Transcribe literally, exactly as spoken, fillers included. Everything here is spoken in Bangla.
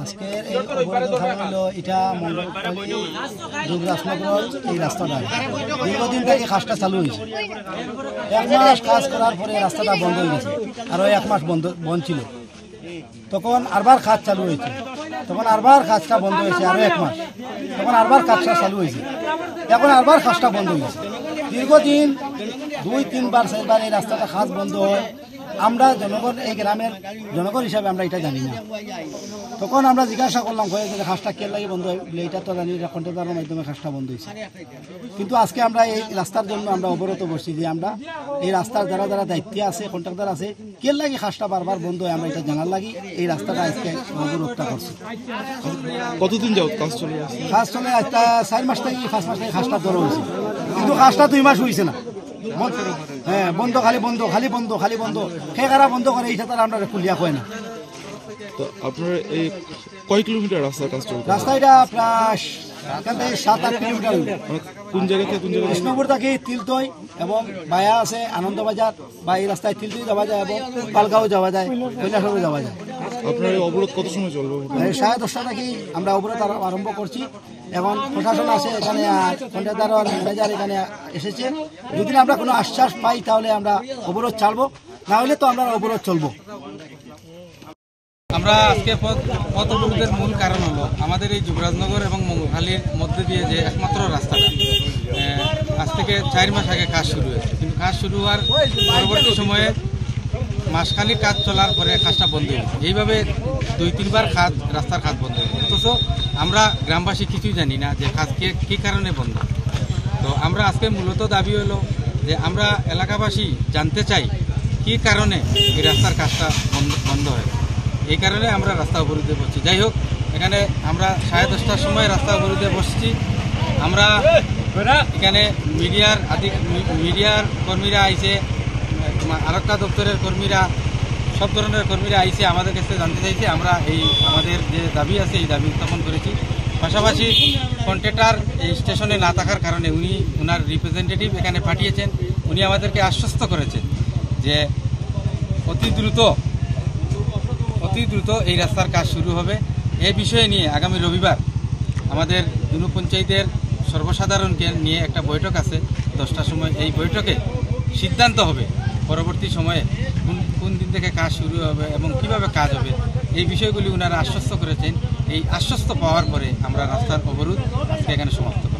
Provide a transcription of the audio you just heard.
আজকের এই অবরোধ হলো এটা মঙ্গলপল্লী দুর্গাসনগর এই রাস্তাটা দীর্ঘদিন থেকে কাজটা চালু হয়েছে। এক মাস কাজ করার পরে রাস্তাটা বন্ধ হয়ে গেছে, আরও এক মাস বন্ধ বন্ধ ছিল। তখন আরবার কাজ চালু হয়েছে, তখন আরবার কাজটা বন্ধ হয়েছে আরও এক মাস, তখন আরবার কাজটা চালু হয়েছে, এখন আরবার কাজটা বন্ধ হয়েছে। দীর্ঘদিন দুই তিনবার চারবার এই রাস্তাটা কাজ বন্ধ হয়। আমরা জনগণ এই গ্রামের জনগণ হিসাবে আমরা এটা জানি না। তখন আমরা জিজ্ঞাসা করলাম হয়ে যে কাজটা কে লাগে বন্ধ হয়, এটা তো জানি কন্ট্রাক্টরের মাধ্যমে কাজটা বন্ধ হয়েছে। কিন্তু আজকে আমরা এই রাস্তার জন্য আমরা অবরত বসছি যে আমরা এই রাস্তার যারা যারা দায়িত্বে আছে কন্ট্রাক্টর আছে কে লাগে কাজটা বারবার বন্ধ হয় আমরা এটা জানার লাগি এই রাস্তাটা আজকে অবরোধটা করছি। কতদিন যাবত কাজ চলে আসছে? কাজ চলে আজটা চার মাস থেকে পাঁচ মাস থেকে কাজটা ধরা হয়েছে, কিন্তু কাজটা দুই মাস হয়েছে না। হ্যাঁ বন্ধ, খালি বন্ধ, খালি বন্ধ, খালি বন্ধ। সে কারা বন্ধ করে এইটা তারা আমরা খুলিয়া কয় না। তো আপনার এই কয় কিলোমিটার রাস্তা কাজ চলছে? রাস্তা এটা প্রায় এখান থেকে সাত আট কিলোমিটার। কোন জায়গা থেকে কোন জায়গায়? কৃষ্ণপুর থেকে তিলতই এবং বায়া আছে আনন্দবাজার বা এই রাস্তায় তিলতই যাওয়া যায় এবং পালগাঁও যাওয়া যায়, কৈলাসহরে যাওয়া যায়। আপনার এই অবরোধ কত সময় চলবে? সাড়ে দশটা থেকেই আমরা অবরোধ আরম্ভ করছি। এখন প্রশাসন আছে এখানে, কন্ট্রাক্টর ম্যানেজার এখানে এসেছে। যদি আমরা কোনো আশ্বাস পাই তাহলে আমরা অবরোধ ছাড়বো, না হলে তো আমরা অবরোধ চলবো। আমরা আজকে পথ পথ অবরোধের মূল কারণ হলো আমাদের এই যুবরাজনগর এবং মঙ্গলখালীর মধ্যে দিয়ে যে একমাত্র রাস্তাটা আজ থেকে চার মাস আগে কাজ শুরু হয়েছে, কিন্তু কাজ শুরু হওয়ার পরবর্তী সময়ে মাসখানিক কাজ চলার পরে কাজটা বন্ধ হয়েছে। এইভাবে দুই তিনবার কাজ রাস্তার কাজ বন্ধ হয়েছে, অথচ আমরা গ্রামবাসী কিছুই জানি না যে কাজ কে কী কারণে বন্ধ। তো আমরা আজকে মূলত দাবি হলো যে আমরা এলাকাবাসী জানতে চাই কী কারণে এই রাস্তার কাজটা বন্ধ বন্ধ হয়। এই কারণে আমরা রাস্তা অবরোধে বসছি। যাই হোক, এখানে আমরা সাড়ে দশটার সময় রাস্তা অবরোধে বসছি। আমরা এখানে মিডিয়ার আদি মিডিয়ার কর্মীরা আইছে, আরেকটা দপ্তরের কর্মীরা, সব ধরনের কর্মীরা আইছে, আমাদের কাছে জানতে চাইছে। আমরা এই আমাদের যে দাবি আছে এই দাবি উত্থাপন করেছি। পাশাপাশি কন্ট্রাক্টর এই স্টেশনে না থাকার কারণে উনি ওনার রিপ্রেজেন্টেটিভ এখানে পাঠিয়েছেন। উনি আমাদেরকে আশ্বস্ত করেছেন যে অতি দ্রুত অতি দ্রুত এই রাস্তার কাজ শুরু হবে। এই বিষয়ে নিয়ে আগামী রবিবার আমাদের দুনু পঞ্চায়েতের সর্বসাধারণকে নিয়ে একটা বৈঠক আছে দশটার সময়। এই বৈঠকে সিদ্ধান্ত হবে পরবর্তী সময়ে কোন কোন দিন থেকে কাজ শুরু হবে এবং কিভাবে কাজ হবে। এই বিষয়গুলি ওনারা আশ্বস্ত করেছেন। এই আশ্বস্ত পাওয়ার পরে আমরা রাস্তার অবরোধ আজকে এখানে সমাপ্ত করি।